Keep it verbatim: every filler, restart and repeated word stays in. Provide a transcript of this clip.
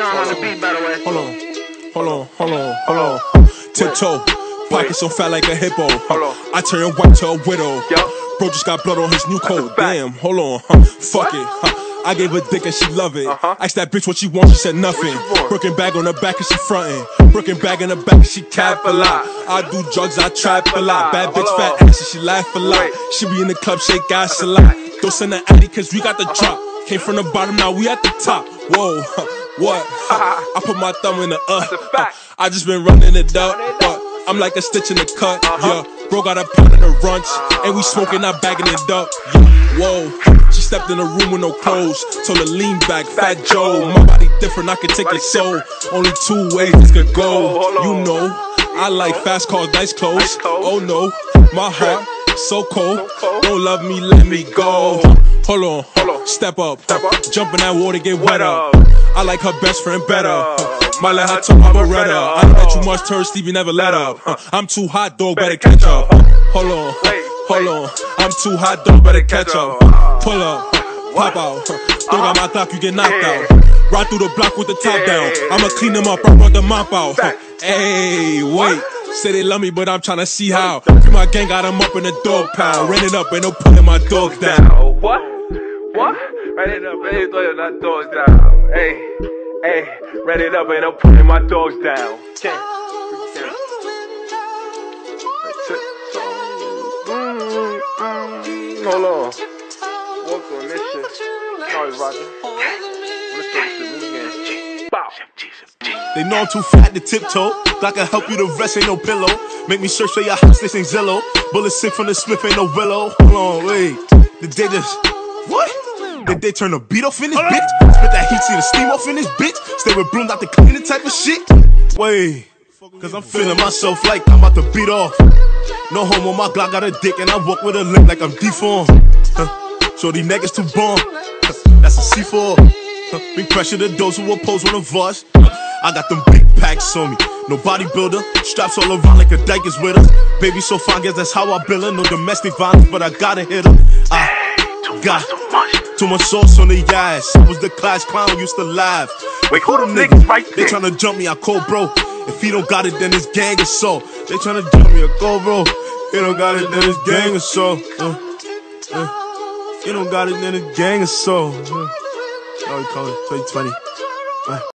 on the beat, by the way. Hold on, hold on, hold on, hold on. Tiptoe, pockets so fat like a hippo. I turn white to a widow. Bro just got blood on his new coat. Damn, hold on, huh? Fuck it, huh? I gave her dick and she love it. Uh-huh. Asked that bitch what she want, she said nothing. Brooklyn bag on her back and she frontin'. Brooklyn bag in her back and she cap a lot. I do drugs, I trap a lot. Bad bitch, fat ass and she laugh a lot. She be in the club, shake ass a lot. Don't send her addy cause we got the drop. Came from the bottom, now we at the top. Whoa, what? I put my thumb in the uh, uh I just been running it up, but I'm like a stitch in the cut, yeah. Bro got a pound in the runch, and we smoking, not bagging it up, yeah. Whoa, she stepped in the room with no clothes, told her lean back, Fat Joe. My body different, I can take it so. Only two ways this could go, you know. I like fast cars, nice clothes. Oh no, my heart so cold. Don't love me, let me go. Hold on, hold on, step up, jump in that water, get wet up. I like her best friend better. Might let her talk, I'm a redder. I know that you much thirsty, you never let up. I'm too hot, dog, better catch up. Hold on, hold on, I'm too hot, dog, better catch up. Pull up, pop out. Dog got my clock, you get knocked out. Ride through the block with the top down. I'ma clean them up, I brought the mop out. Hey, wait. Say they love me, but I'm tryna see how. My gang got them up in the dog pound. Ran it up, ain't no putting my dog down. What? What? Ran it up, ain't no putting my dogs down. Hey, hey, ran it up, ain't no putting my dogs down. Okay. Hold on. Walk on this shit. Sorry, Roger. Let's do this shit again. Bow. They know I'm too fat to tiptoe. I can help you, the rest ain't no pillow. Make me search for your house, this ain't Zillow. Bullets sick from the Smith, ain't no Willow. Hold on, wait. Did they just, what? Did they turn the beat off in this bitch? Spit that heat, see the steam off in this bitch? Stay with Bloom, not the cleaning type of shit? Wait, cause I'm feeling myself like I'm about to beat off. No homo, my Glock got a dick and I walk with a limp like I'm deformed. Huh. So these niggas too bomb. That's a C four. Huh. Big pressure to those who oppose one of us. I got them big packs on me, no bodybuilder. Straps all around like a dyke is with us. Baby so fine, guess that's how I build her. No domestic violence, but I gotta hit her. I got too much sauce on the ass. I was the class clown, used to laugh. Wait, who them niggas right there? They tryna jump me, I call bro. If he don't got it, then his gang is so. They tryna jump me, I call bro. He don't got it, then his gang is so. Uh, uh, he don't got it, then his gang is so. Uh, oh, we call it twenty twenty. Uh.